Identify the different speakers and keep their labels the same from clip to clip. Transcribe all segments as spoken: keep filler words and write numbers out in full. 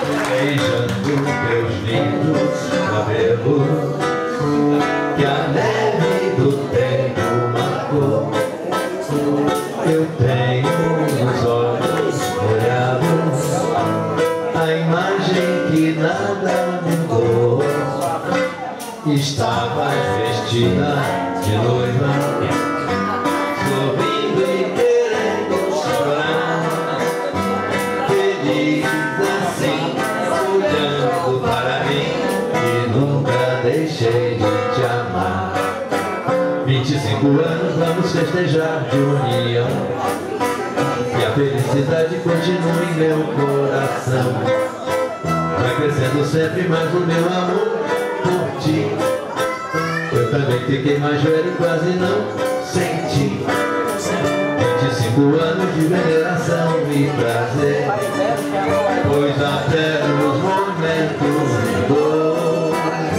Speaker 1: beijando teus lindos cabelos, que a neve do tempo marcou. Eu tenho nos olhos molhados a imagem que nada mudou. Estavas vestida de noiva, sorrindo e querendo chorar, feliz assim, olhando para mim, e nunca deixei de te amar. Vinte e cinco anos vamos festejar de união, e a felicidade continua em meu coração. Vai crescendo sempre mais o meu amor por ti. Eu também fiquei mais velho e quase não senti. Vinte e cinco anos de veneração e prazer, pois até nos momentos de dor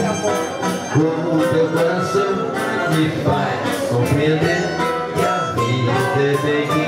Speaker 1: o teu coração me faz compreender que a vida é bem